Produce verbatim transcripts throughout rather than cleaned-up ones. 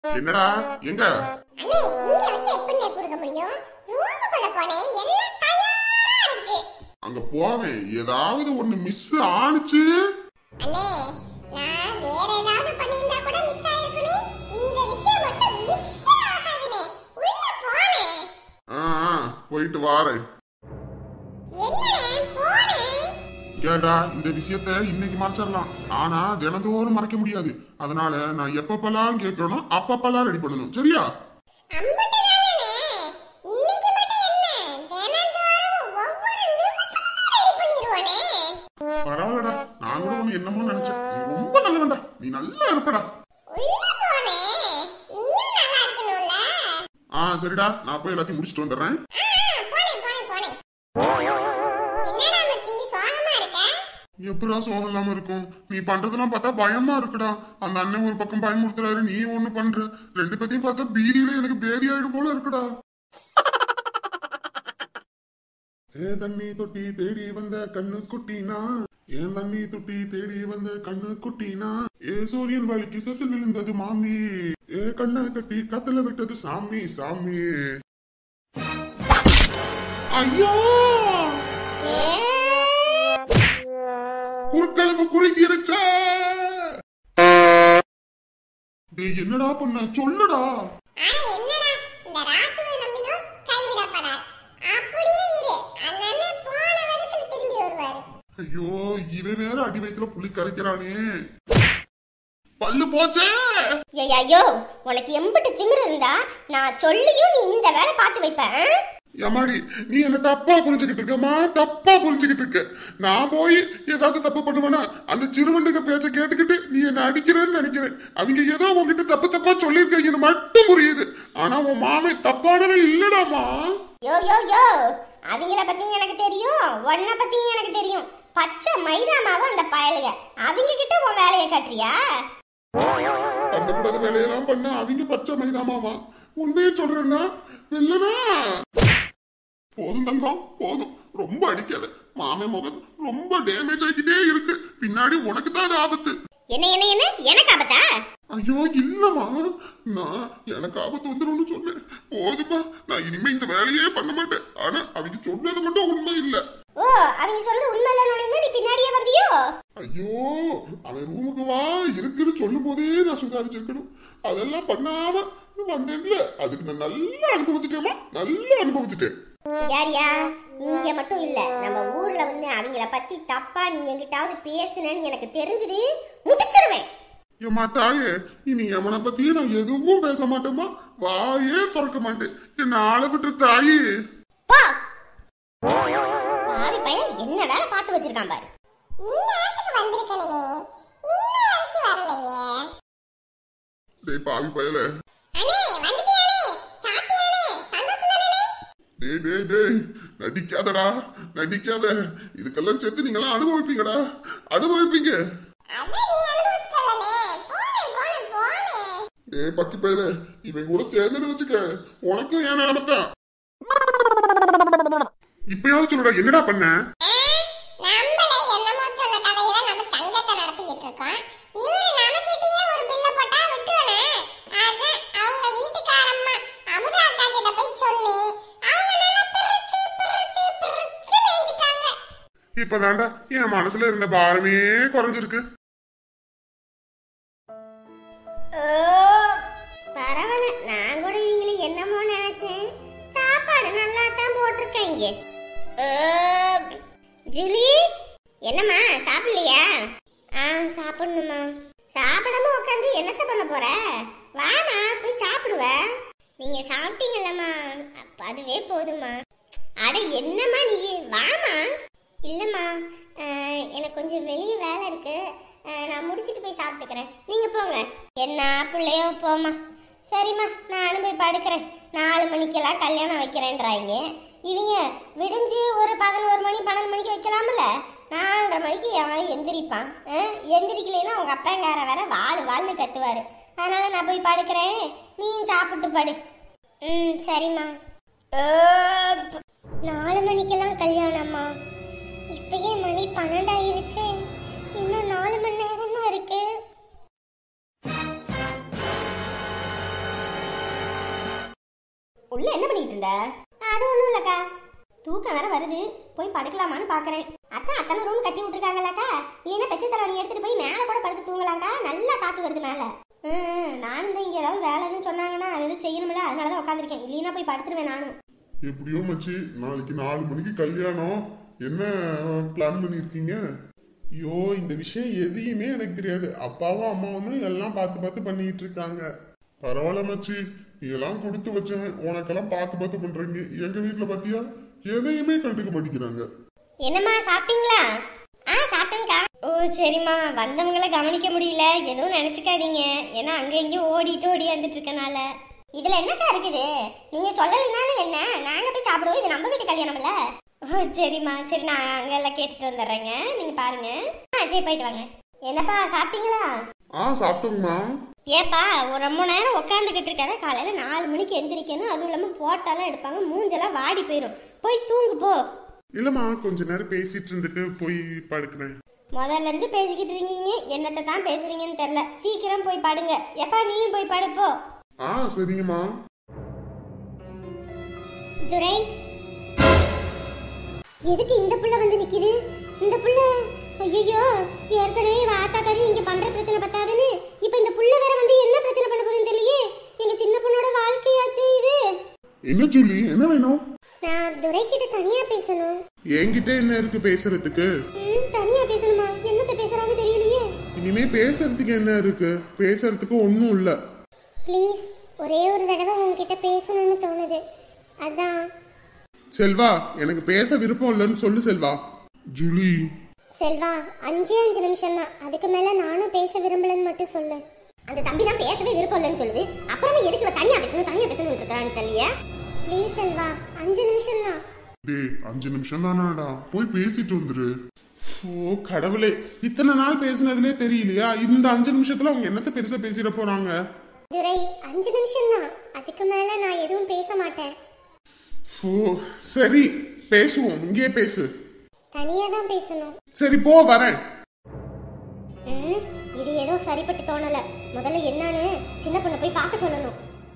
என்னடா எங்க அண்ணே இங்க வச்சு எப்படினே கொடுக்க முடியும்? ரூமுக்குள்ள போனே எல்லாம் தயாரா இருக்கு. அங்க போவேன் ஏதாவது ஒண்ணு மிஸ் ஆனுச்சு. அண்ணே நான் வேற ஏதாவது பண்ணிருந்தா கூட மிஸ் ஆயிருக்குனே. இந்த விஷயம் மட்டும் மிஸ் ஆகாதுனே. உள்ள போனே. ஆ போயிட்டு வாரேன். என்னனே போனே? கேடா இந்த விஷயத்தை இன்னைக்கு மறைச்சிடலாம். ஆனா தினந்தோறும் மறைக்க முடியாது. அதனால நான் எப்பப்பெல்லாம் கேட்கணும் அப்பப்பெல்லாம் ரெடி பண்ணணும். சரியா? பரவாயில்லடா நான் கூட ஒண்ணு என்னமோ நினைச்சேன். நீ ரொம்ப நல்லவன்டா. நீ நல்லா இருப்படா. ஆ சரிடா நான் போய் எல்லாத்தையும் முடிச்சுட்டு வந்துடுறேன். எப்படா சோகம் இல்லாம இருக்கும்? நீ பண்றதெல்லாம் பார்த்தா பயமா இருக்குடா. அந்த அண்ணன் ஒரு பக்கம் பயமுறுத்துறாரு, நீ ஒண்ணு பண்ற. ரெண்டு பேத்தையும் பார்த்தா பீதியில எனக்கு பேதி ஆயிடும் போல இருக்குடா. ஏ தண்ணி தொட்டி தேடி வந்த கண்ணு குட்டினா, ஏன் தண்ணி தொட்டி தேடி வந்த கண்ணு குட்டினா, ஏ சூரியன் வலிக்கு செத்து விழுந்தது மாமி, ஏ கண்ணை கட்டி கத்துல விட்டது சாமி சாமி. ஐயோ குறுக்கிழமை குறிக்கிருச்ச. என்னடா பண்ண சொல்லுடா. ஐயோ இவன் வேற அடி வயித்துல புள்ளி கரைக்கிறானே. பல்லு போச்சே. ஐயோ உனக்கு எம்பிட்டு திமிரு இருந்தா நான் சொல்லியும் நீ இந்த வேலை பார்த்து வைப்பேன். ஏமாடி நீ என்ன தப்பா புரிஞ்சுக்கிட்டு இருக்கமா? தப்பா புரிஞ்சுக்கிட்டு இருக்க. நான் போய் ஏதாவது தப்பு பண்ணுவேனா? அந்த சிறுவண்டுக பேச்ச கேட்டுக்கிட்டு நீ என்ன அடிக்கிறேன்னு நினைக்கிறேன். அவங்க ஏதோ உங்ககிட்ட தப்பு தப்பா சொல்லிருக்கீங்கன்னு மட்டும் புரியுது. ஆனா உன் மாமே தப்பானவே இல்லடாமா. யோ யோ யோ அவங்கள பத்தி எனக்கு தெரியும், உன்னை பத்தி எனக்கு தெரியும். பச்சை மைதா மாவு அந்த பயலுக. அவங்க கிட்ட உன் வேலையை கட்டுறியா? அந்த கூடாத வேலையெல்லாம் பண்ண அவங்க பச்சை மைதா மாவா? உண்மையே சொல்றேன்னா இல்லனா போதும் தங்கம் போதும். ரொம்ப அடிக்காத. மாமே முகம் ரொம்ப டேமேஜ் ஆகிட்டே இருக்கு. பின்னாடி உனக்கு தான் அது ஆபத்து. என்ன என்ன என்ன எனக்கு ஆபத்தா? ஐயோ இல்லமா, நான் எனக்கு ஆபத்து வந்துரும்னு சொன்னேன். போதுமா, நான் இனிமே இந்த வேலையே பண்ண மாட்டேன். ஆனா அவங்க சொன்னது மட்டும் உண்மை இல்ல. ஓ அவங்க சொல்றது உண்மை இல்லன்னு நீ பின்னாடியே வந்தியோ? ஐயோ அவன் ரூமுக்கு வா இருக்குன்னு சொல்லும் போதே நான் சுதாரிச்சிருக்கணும். அதெல்லாம் பண்ணாம வந்தேன்ல, அதுக்கு நான் நல்லா அனுபவிச்சுட்டேமா, நல்லா அனுபவிச்சுட்டேன். யாரியா இங்க மட்டும் இல்ல, நம்ம ஊர்ல வந்து அவங்கள பத்தி தப்பா நீ எங்கிட்டாவது பேசுனேன்னு எனக்கு தெரிஞ்சது முடிச்சிருவேன். ஏமா தாயே, இனி எவனை பத்தியும் நான் எதுவும் பேச மாட்டேமா, வாயே திறக்க மாட்டேன். என்ன ஆள விட்டு தாயி. பாவி பையன் என்ன வேலை பார்த்து வச்சிருக்கான் பாரு. டேய் பாவி பயல, டேய் டேய் டேய் நடிக்காதடா நடிக்காத. இதுக்கெல்லாம் சேர்த்து நீங்களாம் அனுபவிப்பீங்கடா, அனுபவிப்பீங்க. டேய் பக்கி பயல, இவன் கூட சேர்ந்து வச்சுக்க உனக்கும் ஏன் நினைப்பேன். இப்பயாவது சொல்லுடா என்னடா பண்ண? இப்பதாண்டா என் மனசுல இருந்த பாரமே குறைஞ்சிருக்கு. பரவாயில்ல, நான் கூட இவங்களை என்னமோ நினைச்சேன். சாப்பாடு நல்லா தான் போட்டிருக்கீங்க. ஜூலி என்னம்மா சாப்பிடலையா? ஆ சாப்பிடணுமா. சாப்பிடாம உட்காந்து என்னத்த பண்ண போற? வாமா போய் சாப்பிடுவ. நீங்க சாப்பிட்டீங்கல்லம்மா, அதுவே போதுமா. அட என்னம்மா நீ, வாமா. இல்லம்மா எனக்கு கொஞ்சம் வெளியே வேலை இருக்கு, நான் முடிச்சுட்டு போய் சாப்பிட்டுக்கிறேன். நீங்க போங்க. என்ன பிள்ளையோ போமா. சரிம்மா நானும் போய் படுக்கிறேன். நாலு மணிக்கெல்லாம் கல்யாணம் வைக்கிறேன்றாங்க. இவங்க விடிஞ்சு ஒரு பதினோரு மணி பன்னெண்டு மணிக்கு வைக்கலாம்ல. நாலரை மணிக்கு எவன் எந்திரிப்பான்? எந்திரிக்கலைன்னா அவங்க அப்பங்கார வேற வாழ் வாழ்னு கத்துவாரு. அதனால நான் போய் படுக்கிறேன், நீயும் சாப்பிட்டு படு. ம் சரிம்மா. நாலு மணிக்கெல்லாம் கல்யாணம்மா? இப்பயே மணி பன்னெண்டு ஆயிருச்சு. இன்னும் நாலு மணி நேரம் தான் இருக்கு. பண்ணிட்டு இருந்த? அது ஒண்ணும் இல்லக்கா, தூக்கம் வேற வருது, போய் படுக்கலாமான்னு பாக்குறேன். அத்தான் அத்தனை ரூம் கட்டி விட்டுருக்காங்களாக்கா, நீ என்ன பெச்ச தலைவணி எடுத்துட்டு போய் மேல கூட படுத்து தூங்கலாம்க்கா, நல்லா காத்து வருது மேல. நானும் தான் இங்க ஏதாவது வேலை எதுவும் சொன்னாங்கன்னா அது எதுவும் செய்யணும்ல, அதனாலதான் உட்காந்துருக்கேன். இல்லைன்னா போய் படுத்துருவேன் நானும். எப்படியோ மச்சி, நாளைக்கு நாலு மணிக்கு கல்யாணம், என்ன பிளான் பண்ணிருக்கீங்க? ஐயோ, இந்த விஷயம் எதையுமே எனக்கு தெரியாது. அப்பாவும் அம்மாவும் எல்லாம் பார்த்து பார்த்து பண்ணிட்டு இருக்காங்க. பரவாயில்ல மச்சி, இதெல்லாம் கொடுத்து வச்சவன், உனக்கெல்லாம் பார்த்து பார்த்து பண்றீங்க. எங்க வீட்டுல பாத்தியா, எதையுமே கண்டுக்க மாட்டேங்கிறாங்க. என்னம்மா சாப்பிட்டீங்களா? ஆ சாப்பிட்டேங்க்கா. ஓ சரிம்மா, வந்தவங்கள கவனிக்க முடியல, எதுவும் நினைச்சுக்காதீங்க. ஏன்னா அங்க இங்கேயும் ஓடிட்டு ஓடியாந்துட்டு இருக்கனால. இதுல என்னக்கா இருக்குது, நீங்க சொல்லலைனாலும் என்ன, நாங்க போய் சாப்பிடுவோம். இது நம்ம வீட்டு கல்யாணம்ல. ஓ சரிம்மா, சரி நான் அங்க எல்லாம் கேட்டுட்டு வந்துடுறேங்க, நீங்க பாருங்க. ஆ சரி, போயிட்டு வாங்க. என்னப்பா சாப்பிட்டீங்களா? ஆ சாப்பிட்டோங்கம்மா. ஏப்பா ஒரு ரொம்ப நேரம் உட்காந்துக்கிட்டு இருக்காத, காலையில நாலு மணிக்கு எந்திரிக்கணும். அதுவும் இல்லாம போட்டாலாம் எடுப்பாங்க, மூஞ்செல்லாம் வாடி போயிடும். போய் தூங்கு போ. இல்லம்மா, கொஞ்ச நேரம் பேசிட்டு இருந்துட்டு போய் படுக்கிறேன். முதல்ல இருந்து பேசிக்கிட்டு இருக்கீங்க, என்னத்தை தான் பேசுறீங்கன்னு தெரியல. சீக்கிரம் போய் படுங்க. எப்பா நீயும் போய் படுப்போ. ஆ சரிங்கம்மா. துரை, எதுக்கு இந்த புள்ள வந்து நிக்குது? இந்த புள்ள ஐயோ, ஏற்கனவே வாத்தா கறி இங்க பண்ற பிரச்சனை பத்தாதுன்னு இப்ப இந்த புள்ள வேற வந்து என்ன பிரச்சனை பண்ண போகுதுன்னு தெரியலையே. எங்க சின்ன பொண்ணோட வாழ்க்கையாச்சு இது. என்ன சொல்லி, என்ன வேணும்? நான் துரை கிட்ட தனியா பேசணும். என்கிட்ட என்ன இருக்கு பேசுறதுக்கு? தனியா பேசணுமா? என்னத்த பேசுறாங்க தெரியலையே. இனிமே பேசுறதுக்கு என்ன இருக்கு? பேசுறதுக்கு ஒண்ணும் இல்ல. ப்ளீஸ், ஒரே ஒரு தடவை உன்கிட்ட பேசணும்னு தோணுது, அதான். செல்வா, எனக்கு பேச விருப்பம் இல்லைன்னு சொல்லு செல்வா. ஜூலி. செல்வா, அஞ்சு அஞ்சு நிமிஷம் தான், அதுக்கு மேல நானும் பேச விரும்பலன்னு மட்டும் சொல்லு. அந்த தம்பி தான் பேசவே விருப்பம் இல்லைன்னு சொல்லுது, அப்புறம் எதுக்கு தனியா பேசணும் தனியா பேசணும் இருக்கான்னு தெரியல. ப்ளீஸ் செல்வா, அஞ்சு நிமிஷம் தான். டேய், அஞ்சு நிமிஷம் தானாடா, போய் பேசிட்டு வந்துரு. ஓ கடவுளே, இத்தனை நாள் பேசினதுலே தெரியலையா? இந்த அஞ்சு நிமிஷத்துல அவங்க என்னத்த பெருசா பேசிட போறாங்க? துரை, அஞ்சு நிமிஷம் தான், அதுக்கு மேல நான் எதுவும் பேச மாட்டேன். ஓ சரி, பேசுவோம். இங்கே பேசு. தனியா தான் பேசணும். சரி போ, வரேன். இது ஏதோ சரிப்பட்டு தோணல. முதல்ல என்னன்னு சின்ன பொண்ணை போய் பார்க்க சொல்லணும்.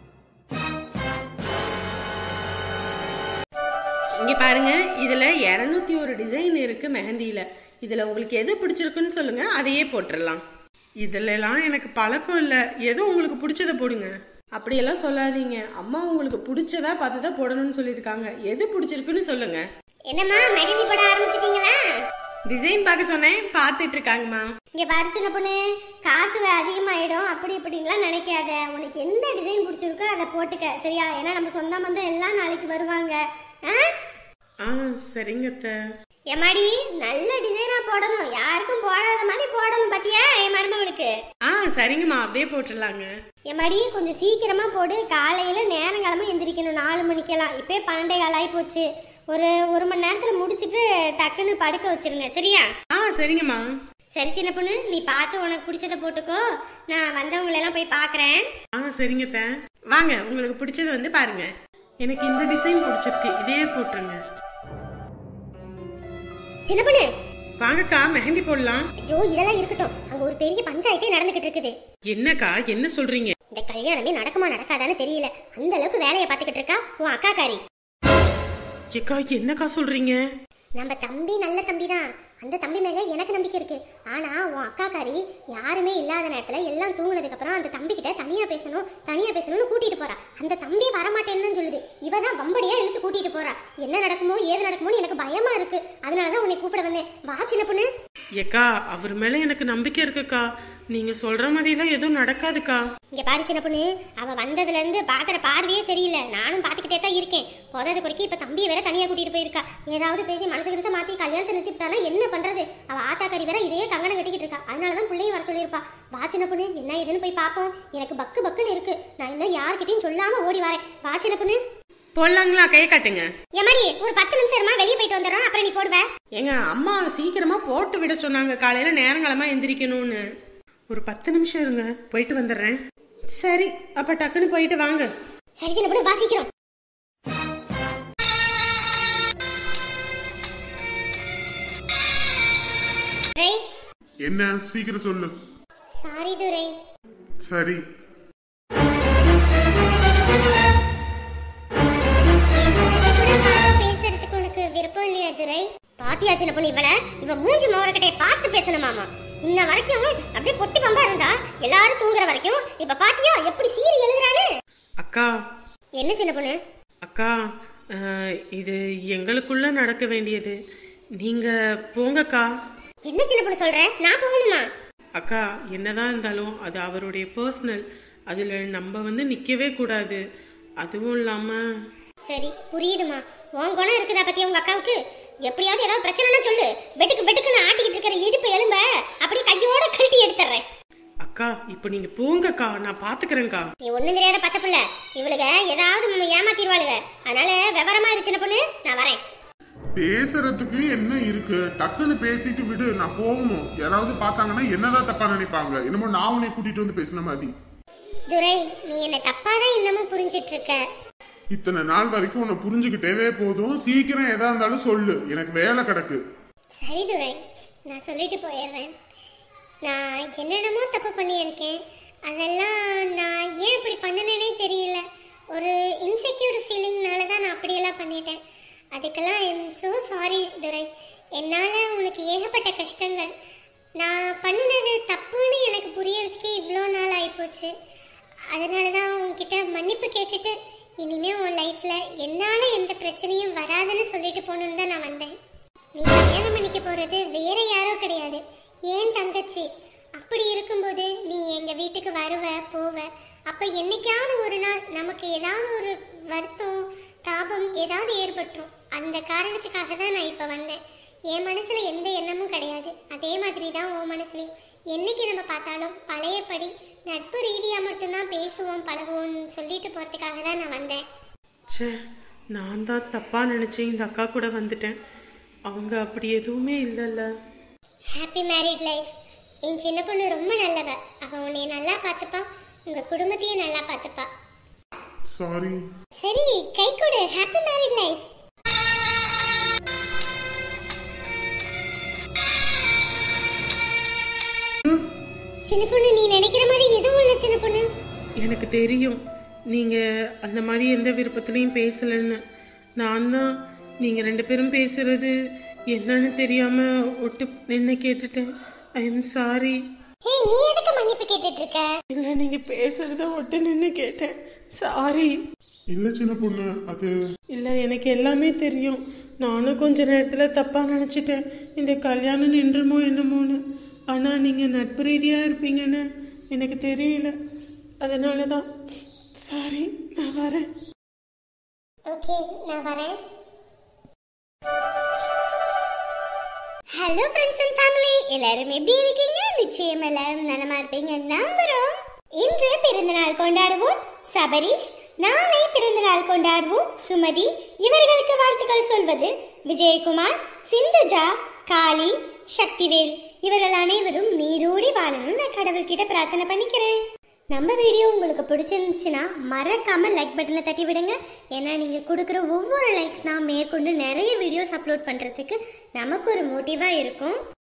இங்க பாருங்க, இதுல இருநூத்தி ஒரு டிசைன் இருக்கு மெஹந்தியில. இதுல உங்களுக்கு எது பிடிச்சிருக்குன்னு சொல்லுங்க, அதையே போட்டுடலாம். இதுல எல்லாம் எனக்கு பழக்கம் இல்ல, ஏதோ உங்களுக்கு பிடிச்சத போடுங்க. அப்படியெல்லாம் சொல்லாதீங்க, அம்மா உங்களுக்கு பிடிச்சதா பார்த்துதான் போடணும்னு சொல்லியிருக்காங்க. எது பிடிச்சிருக்குன்னு சொல்லுங்க. என்னம்மா, மெஹந்தி போட ஆரம்பிச்சிட்டீங்களா? டிசைன் பார்க்க சொன்னேன், பார்த்துட்டு இருக்காங்கம்மா. இங்க பாரு சின்ன பொண்ணு, காசு அதிகமாயிடும் அப்படி இப்படின்லாம் நினைக்காத. உனக்கு எந்த டிசைன் பிடிச்சிருக்கோ அதை போட்டுக்க, சரியா? ஏன்னா நம்ம சொந்த பந்தம் எல்லாம் நாளைக்கு வருவாங்க. ஆ சரிங்க அத்தை. எம்மாடி, நல்ல டிசைனா போடணும், யாருக்கும் போடாத மாதிரி போடணும், பாத்தியா என் மருமகளுக்கு? ஆ சரிங்கம்மா, அப்படியே போட்டுடலாங்க. எம்மாடி, கொஞ்சம் சீக்கிரமா போடு. காலையில நேரங்காலமா எந்திரிக்கணும், நாலு மணிக்கெல்லாம். இப்பே பன்னெண்டே கால் ஆகி போச்சு. ஒரு ஒரு மணி நேரத்துல முடிச்சிட்டு டக்குன்னு படுக்க வச்சிருங்க, சரியா? ஆ சரிங்கம்மா. சரி சின்ன பொண்ணு, நீ பார்த்து உனக்கு பிடிச்சத போட்டுக்கோ, நான் வந்தவங்களை எல்லாம் போய் பாக்குறேன். ஆ சரிங்க அத்தை. வாங்க, உங்களுக்கு பிடிச்சது வந்து பாருங்க. எனக்கு இந்த டிசைன் பிடிச்சிருக்கு, இதே போட்டுருங்க. சின்ன பொண்ணு வாங்கக்கா, மெஹந்தி போடலாம். ஐயோ, இதெல்லாம் இருக்கட்டும், அங்க ஒரு பெரிய பஞ்சாயத்தே நடந்துகிட்டு இருக்குது. என்னக்கா, என்ன சொல்றீங்க? இந்த கல்யாணமே நடக்குமா நடக்காதான்னு தெரியல, அந்த அளவுக்கு வேலையை பார்த்துக்கிட்டு இருக்கா உன் அக்கா காரி. ஏக்கா, என்னக்கா சொல்றீங்க? நம்ம தம்பி நல்ல தம்பி தான், அந்த தம்பி மேல எனக்கு நம்பிக்கை இருக்கு. ஆனா உன் அக்கா காரி யாருமே இல்லாத நேரத்துல எல்லாம் தூங்குனதுக்கு அப்புறம் அந்த தம்பி கிட்ட தனியா பேசணும் தனியா பேசணும்னு கூட்டிட்டு போறா. அந்த தம்பி வரமாட்டேன்னு சொல்லுது, இவதான் வம்படியா இழுத்து கூட்டிட்டு போறா. என்ன நடக்குமோ ஏது நடக்குமோ எனக்கு பயமா இருக்கு, அதனாலதான் உன்னை கூப்பிட வந்தேன். வா சின்ன பொண்ணு. ஏக்கா, அவர் மேல எனக்கு நம்பிக்கை இருக்குக்கா, நீங்க சொல்ற மாதிரி எல்லாம் எதுவும் நடக்காதுக்கா. இங்க பாரு சின்ன பொண்ணு, அவ வந்ததுல இருந்து பாக்குற பார்வையே சரியில்லை, நானும் பாத்துக்கிட்டே தான் இருக்கேன். போதாத குறைக்கு இப்ப தம்பியை வேற தனியா கூட்டிட்டு போயிருக்கா. ஏதாவது பேசி மனசு கிடச்ச மாத்தி கல்யாணத்தை நிறுத்திட்டானா என்ன பண்றது? அவ ஆத்தாக்காரி வேற இதையே கங்கணம் கட்டிக்கிட்டு இருக்கா, அதனாலதான் பிள்ளையும் வர சொல்லியிருப்பா. வா சின்ன பொண்ணு, என்ன ஏதுன்னு போய் பாப்போம். எனக்கு பக்கு பக்குன்னு இருக்கு, நான் இன்னும் யார்கிட்டயும் சொல்லாம ஓடி வரேன். வா சின்ன பொண்ணு. போடலாங்களா? கை காட்டுங்க. எம்மாடி, ஒரு பத்து நிமிஷமா வெளியே போயிட்டு வந்துடுறோம், அப்புறம் நீ போடுவ. எங்க அம்மா சீக்கிரமா போட்டு விட சொன்னாங்க, காலையில நேரங்காலமா எந்திரிக்கணும்னு. ஒரு பத்து நிமிஷம் இருங்க, போயிட்டு வந்துடுறேன். சரி, அப்ப டக்குன்னு போயிட்டு வாங்க. சரி சின்ன பொண்ணு, வா சீக்கிரம். என்ன, சீக்கிரம் சொல்லு. சாரி துரை. சரி. பாத்தியா சின்ன பொண்ணு இவள இவ மூஞ்சி மோரக்கட்டைய பார்த்து பேசணுமாமா. இன்ன வரைக்கும் அப்படியே பொட்டி பம்பா இருந்தா எல்லாரும் தூங்குற வரைக்கும் இப்ப பாத்தியா எப்படி சீரி எழுதுறானு. அக்கா என்ன சின்ன பொண்ணு? அக்கா இது எங்களுக்குள்ள நடக்க வேண்டியது, நீங்க போங்கக்கா. என்ன சின்ன பொண்ணு சொல்ற? நான் போகணுமா? அக்கா என்னதான் இருந்தாலும் அது அவருடைய பர்சனல், அதுல நம்ம வந்து நிக்கவே கூடாது. அதுவும் இல்லாம சரி புரியுதுமா, உன் குணம் இருக்குதா பத்தி உங்க அக்காவுக்கு? எப்படியாவது ஏதாவது பிரச்சனைனா சொல்லு, வெட்டுக்கு வெட்டுக்குன்னு ஆட்டிக்கிட்டு இருக்கிற இடுப்பு எலும்ப அப்படியே கையோட கழட்டி எடுத்துறேன். அக்கா இப்ப நீங்க போங்கக்கா, நான் பாத்துக்கிறேன்க்கா. நீ ஒண்ணும் தெரியாத பச்சை புள்ள, இவளுக ஏதாவது ஏமாத்திடுவாளுக, அதனால விவரமா இரு சின்ன பொண்ணு, நான் வரேன். பேசுறதுக்கு என்ன இருக்கு, டக்குன்னு பேசிட்டு விடு, நான் போகணும். யாராவது பார்த்தாங்கன்னா என்னதான் தப்பா நினைப்பாங்க, என்னமோ நான் உன்னை கூட்டிட்டு வந்து பேசின மாதிரி. துரை, நீ என்ன தப்பாதான் இன்னமும் புரிஞ்சிட்டு இருக்க. இத்தனை நாள் வரைக்கும் உன்னை புரிஞ்சுக்கிட்டே போதும், சீக்கிரம் எதா இருந்தாலும் சொல்லு, எனக்கு வேலை கிடக்கு. சரி துரை, நான் சொல்லிட்டு போயிடுறேன். நான் என்னென்னமோ தப்பு பண்ணியிருக்கேன், அதெல்லாம் நான் ஏன் இப்படி பண்ணினேனே தெரியல. ஒரு இன்செக்யூர் ஃபீலிங்னால தான் நான் அப்படியெல்லாம் பண்ணிட்டேன். அதுக்கெல்லாம் I am so sorry Durai. என்னால் உனக்கு ஏகப்பட்ட கஷ்டங்கள். நான் பண்ணினது தப்புன்னு எனக்கு புரியறதுக்கே இவ்வளோ நாள் ஆகிப்போச்சு. அதனால தான் உன்கிட்ட மன்னிப்பு கேட்டுட்டு இனிமேல் உன் லைஃப்பில் என்னால் எந்த பிரச்சனையும் வராதுன்னு சொல்லிட்டு போகணுன்னு தான் நான் வந்தேன். நீ கல்யாணம் பண்ணிக்க போகிறது வேற யாரோ கிடையாது, ஏன் தங்கச்சி. அப்படி இருக்கும்போது நீ எங்கள் வீட்டுக்கு வருவ போவ, அப்போ என்னைக்காவது ஒரு நாள் நமக்கு ஏதாவது ஒரு வருத்தம் தாபம் ஏதாவது ஏற்பட்டுரும். அந்த காரணத்துக்காக தான் நான் இப்போ வந்தேன். என் மனசில் எந்த எண்ணமும் கிடையாது, அதே மாதிரி தான் உன் மனசுலையும். என்னைக்கு நம்ம பார்த்தாலும் பழையபடி நட்பு ரீதியாக மட்டும்தான் பேசுவோம் பழகுவோம்னு சொல்லிட்டு போகிறதுக்காக தான் நான் வந்தேன். சே, நான் தான் தப்பா நினைச்சேன், இந்த அக்கா கூட வந்துட்டேன். அவங்க அப்படி எதுவுமே இல்லைல்ல. Happy married life. என் சின்ன பொண்ணு ரொம்ப நல்லவ, அவ உன்னை நல்லா பார்த்துப்பா, உங்க குடும்பத்தையும் நல்லா பார்த்துப்பா. சாரி. சரி கை கொடு. Happy married life. சின்ன பொண்ணு, நீ நினைக்கிற மாதிரி எதுவும் இல்லை சின்ன பொண்ணு. எனக்கு தெரியும் நீங்க அந்த மாதிரி எந்த விருப்பத்திலையும் பேசலன்னு. நான் தான் நீங்க ரெண்டு பேரும் பேசுறது என்னன்னு தெரியாம ஒட்டு நின்று கேட்டுட்டேன். I am sorry. ஹே, நீ எதுக்கு மன்னிப்பு கேட்டுட்டு இருக்க? இல்ல, நீங்க பேசுறத ஒட்டு நின்று கேட்டேன். சாரி. இல்ல சின்ன பொண்ணு, அது இல்ல, எனக்கு எல்லாமே தெரியும். நானும் கொஞ்ச நேரத்துல தப்பா நினைச்சிட்டேன், இந்த கல்யாணம் நின்றுமோ என்னமோன்னு. ஆனா நீங்க நட்பு ரீதியா இருப்பீங்கன்னு எனக்கு தெரியல, அதனாலதான். சாரி, நான் வரேன். ஓகே, நான் வரேன். ஹலோ ஃப்ரெண்ட்ஸ் அண்ட் ஃபேமிலி, எல்லாரும் எப்படி இருக்கீங்க? நிச்சயம் எல்லாரும் நலமா இருப்பீங்க நம்புறோம். இன்று பிறந்தநாள் கொண்டாடுவோம் சபரீஷ், நாளை பிறந்தநாள் கொண்டாடுவோம் சுமதி. இவர்களுக்கு வாழ்த்துக்கள் சொல்வது விஜயகுமார், சிந்துஜா, காளி, சக்திவேல். இவர்கள் அனைவரும் நீரோடி வாழணும் நான் கடவுள்கிட்ட பிரார்த்தனை பண்ணிக்கிறேன். நம்ம வீடியோ உங்களுக்கு பிடிச்சிருந்துச்சுன்னா மறக்காம லைக் பட்டனை தட்டி விடுங்க. ஏன்னா நீங்க கொடுக்குற ஒவ்வொரு லைக்ஸ் தான் மேற்கொண்டு நிறைய வீடியோஸ் அப்லோட் பண்றதுக்கு நமக்கு ஒரு மோட்டிவா இருக்கும்.